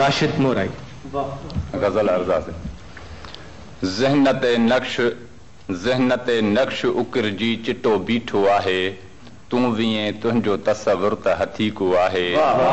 Rashid mori. गजल अर्जा से ज़हनते नक्श उकरजी चिटो बीठो आहे, तूं वीएं तुंहिंजो तसवुर त हथी को आहे।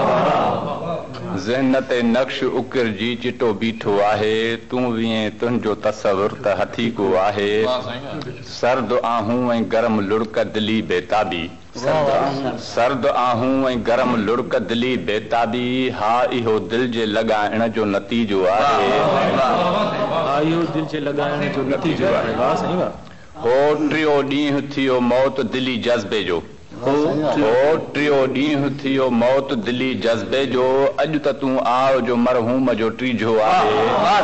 ज़हनते नक्श उकरजी चिटो बीठो आहे, तूं वीएं तुंहिंजो तसवुर त हथी को आहे। सर्द आहूं ऐं गरम लुड़क दिली बेताबी, सर्द आहूं ऐं गरम लुड़क दिली बेताबी, हा इहो दिल जे लॻाइण जो नतीजो आहे। इहो दिल जे लॻाइण जो नतीजो आहे। वाह साईं वाह। हो टियों ॾींहुं थियो मौत दिली जज़्बे जो, हो टियों ॾींहुं थियो मौत दिली जज़्बे जो, अॼु त तूं आओ जो मरहूम जो टीजो आहे।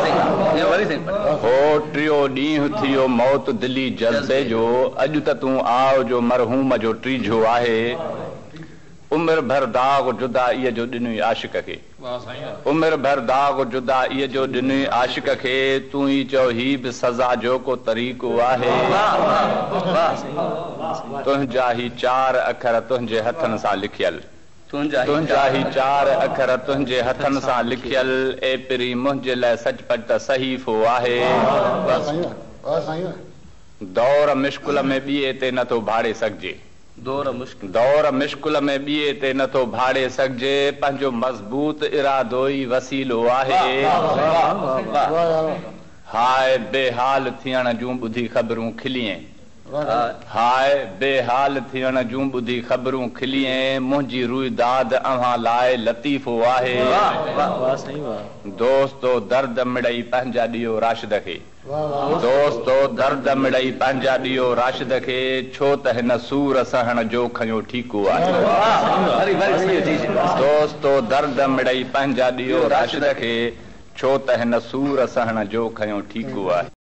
हो टियों ॾींहुं थियो मौत दिली जज़्बे जो, अॼु त तूं आओ जो मरहूम जो टीजो आहे। उमिरि भर दाग़ जुदाईअ जो ॾिनई आशिक़ खे, उमिरि भर दाग़ जुदाईअ जो ॾिनई आशिक़ खे, तूं ई चओ ही बि सज़ा जो को तरीक़ो आहे। तुंहिंजा ही चार अखर तुंहिंजे हथनि सां लिखियल, तुंहिंजा ही चार अखर तुंहिंजे हथनि सां लिखियल, ए पिरी मुंहिंजे लाइ सचपच त सहीफ़ो आहे। दौर मुश्किल में ॿिए ते नथो भाड़े सघिजे, दौर मुश्किल में ॿिए ते नथो भाड़े सघिजे, पंहिंजो मज़बूत इरादो ई वसीलो आहे। हाय बेहाल थियण जूं ॿुधी ख़बरूं खिलिए, हाय बेहाल थियण जूं ॿुधी ख़बरूं खिलिए, मुंहिंजी रुईदाद अव्हां लाइ लतीफ़ो आहे। दोस्तो दर्द मिड़ई पंहिंजा ॾियो राशिद खे, दोस्तो दर्द मिड़ई पंहिंजा ॾियो राशिद खे, छो त हिन सूर सहण जो खयो ठीकु आहे। दोस्तो दर्द मिड़ई पंहिंजा ॾियो राशिद खे, छो त हिन सूर सहण जो खयो ठीकु आहे।